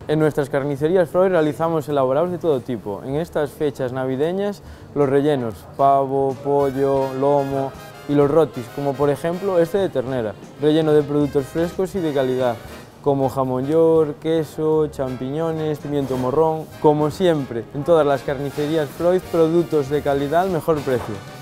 En nuestras carnicerías Freud realizamos elaborados de todo tipo. En estas fechas navideñas, los rellenos, pavo, pollo, lomo y los rotis, como por ejemplo este de ternera, relleno de productos frescos y de calidad, como jamón york, queso, champiñones, pimiento morrón. Como siempre, en todas las carnicerías Freud, productos de calidad al mejor precio.